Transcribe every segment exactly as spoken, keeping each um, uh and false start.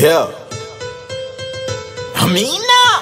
Yeah. I mean now.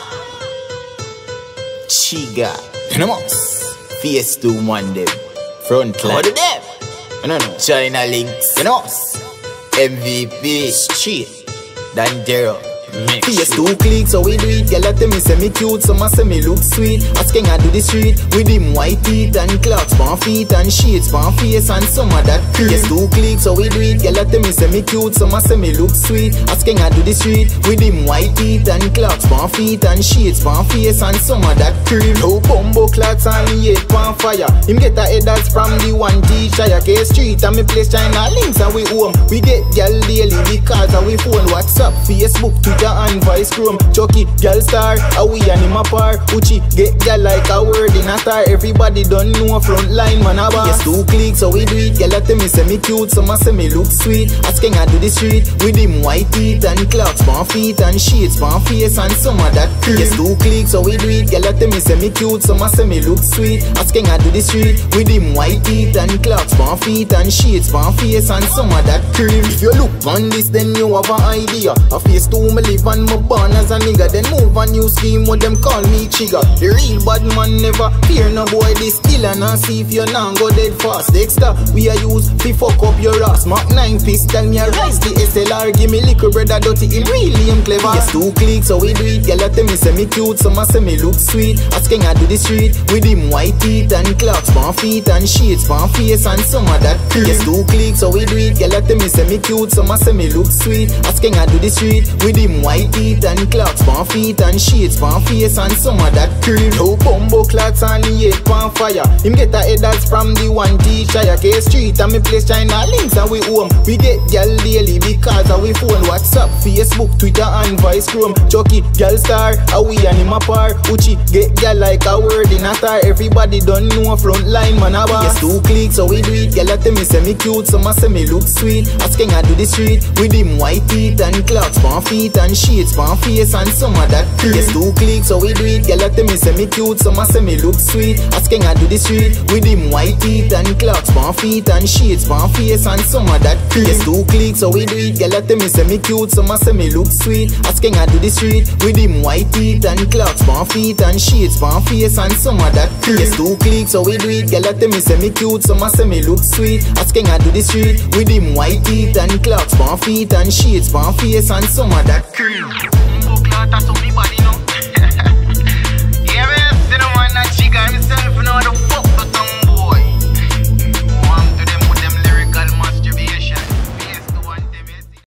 Chigga. You know most. Face two man them. Front line. What of them? You know no. China links. You know most. M V P. Straight. Dangerous. Face two clicks, so we do it. Girl, tell me say me cute, some say me look sweet. Asking I do the street with him white teeth and clocks, pan feet and shades, pan face and some of that cream. Face two clicks, so we do it. Girl, tell me say me cute, some say me look sweet. Asking I do the street with him white teeth and clocks, pan feet and shades, pan face and some of that cream. No bumbo clocks and he head pan fire. Him get a head that's from the one teacher. K Street and me place China links and we home. We get girl daily because we phone, WhatsApp, Facebook, Twitter and Vice Chrome. Chucky, girl star, a we and him a par. Uchi, get girl like a word in a star. Everybody don't know front line man a boss. Yes, two clicks, so we do it. Girl tell me say me cute, some say me look sweet. Asking I do the street with him white teeth and clocks, pan feet and shades, pan face and some of that cream. Yes, two clicks, so we do it. Girl tell me say me cute, some say me look sweet. Asking I do the street with him white teeth and clocks, pan feet and shades, pan face and some of that cream. If you look on this, then you have an idea. A face two me live and me born as a nigga. Then move a new scheme what them call me Chigga. The real bad man never fear no boy this still and I see if you now go dead fast. Extra we a use fi fuck up your ass. Mark nine pistol me a rise the S L R. Give me liquor brother dirty him really him clever. Yes, two clicks so we do it. Girl tell me say me cute, some say me look sweet. Asking I do the street with him white teeth and clocks, pan feet and shades, pan face and some of that cream. Yes, two clicks so we do it. Girl tell me say me cute, some say me look sweet. Asking I do the street with him white teeth and clocks, pan feet and shades, pan face and some of that cream. No bumbo clocks and he head pan fire. Him get a head that's from the one teacher. K Street and me place China links and we home. We get girl daily because we phone, WhatsApp, Facebook, Twitter and Vice Chrome. Chucky, girl star, a we and him a par. Uchi, get girl like a word in a star. Everybody don't know front line man a boss. Yes, two clicks so we do it. Girl tell me say me cute, some say me look sweet. Asking I do the street with him white teeth and clocks, pan feet and shades, pan face and some of that cream. Yes, two clicks so we do it. Girl tell me say me cute, some say me look sweet. Asking I do the street with him white teeth and clocks, pan feet and shades, pan face and some of that cream. Yes, two clicks so we do it. Girl tell me say me cute, some say me look sweet. Asking I do the street with him white teeth and clocks, pan feet and shades, pan face and some of that cream. Yes, two clicks so we do it. Girl tell me say me cute, some say me look sweet. Asking I do the street with him white teeth and clocks, pan feet and shades, pan face and some of that cream. Bumbo clot, that's how me body